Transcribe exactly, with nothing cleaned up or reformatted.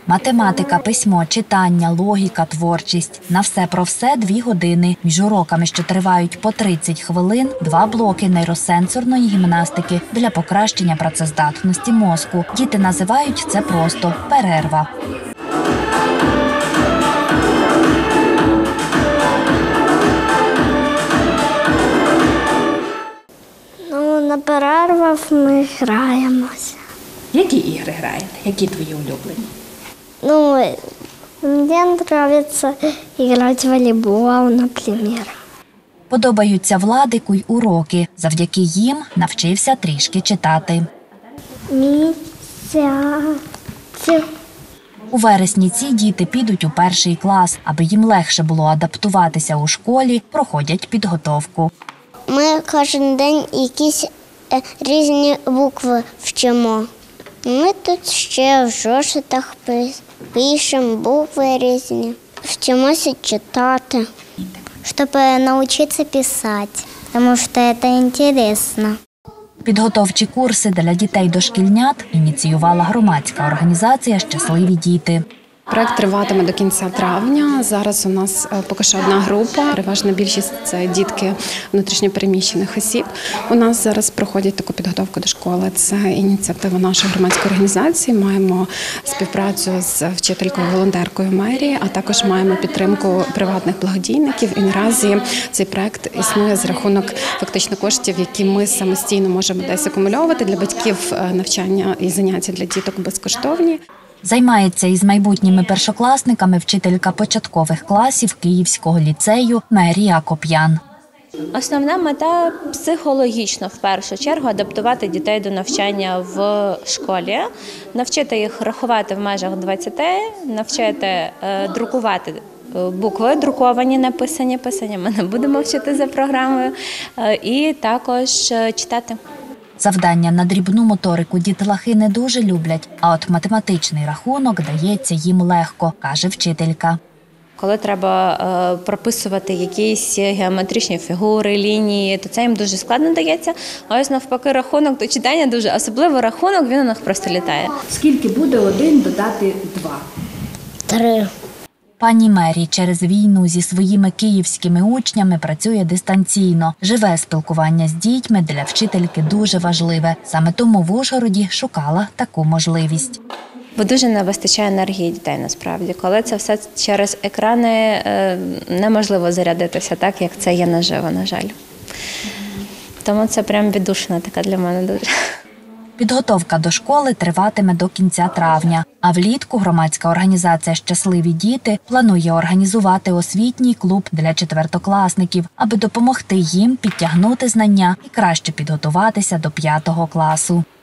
Математика, письмо, читання, логіка, творчість. На все про все – дві години. Між уроками, що тривають по тридцять хвилин, два блоки нейросенсорної гімнастики для покращення працездатності мозку. Діти називають це просто «перерва». Ну, на перервах ми граємося. Які ігри граєте? Які твої улюблені? Ну, мені подобається грати в волейбол, наприклад. Подобаються Владику й уроки. Завдяки їм навчився трішки читати. Місяці. У вересні ці діти підуть у перший клас. Аби їм легше було адаптуватися у школі, проходять підготовку. Ми кожен день якісь різні букви вчимо. Ми тут ще в зошитах пишемо букви різні, вчимося читати. Щоб навчитися писати, тому що це цікаво. Підготовчі курси для дітей-дошкільнят ініціювала громадська організація «Щасливі діти». Проект триватиме до кінця травня. Зараз у нас поки що одна група. Переважна більшість – це дітки внутрішньопереміщених осіб. У нас зараз проходять таку підготовку до школи. Це ініціатива нашої громадської організації. Маємо співпрацю з вчителькою-волонтеркою мерії, а також маємо підтримку приватних благодійників. І наразі цей проект існує за рахунок фактично коштів, які ми самостійно можемо десь акумульовувати. Для батьків навчання і заняття для діток безкоштовні. Займається із майбутніми першокласниками вчителька початкових класів Київського ліцею Мерія Коп'ян. Основна мета – психологічно, в першу чергу, адаптувати дітей до навчання в школі, навчити їх рахувати в межах двадцяти, навчити е, друкувати букви, друковані, написані, писані ми не будемо вчити за програмою, е, і також читати. Завдання на дрібну моторику дітлахи не дуже люблять, а от математичний рахунок дається їм легко, каже вчителька. Коли треба е, прописувати якісь геометричні фігури, лінії, то це їм дуже складно дається. А ось навпаки рахунок до читання дуже, особливо рахунок, він у них просто літає. Скільки буде один додати два? Три. Пані Мері через війну зі своїми київськими учнями працює дистанційно. Живе спілкування з дітьми для вчительки дуже важливе. Саме тому в Ужгороді шукала таку можливість. Бо дуже не вистачає енергії дітей насправді. Коли це все через екрани, неможливо зарядитися так, як це є наживо, на жаль. Тому це прям віддушина така для мене дуже. Підготовка до школи триватиме до кінця травня, а влітку громадська організація «Щасливі діти» планує організувати освітній клуб для четвертокласників, аби допомогти їм підтягнути знання і краще підготуватися до п'ятого класу.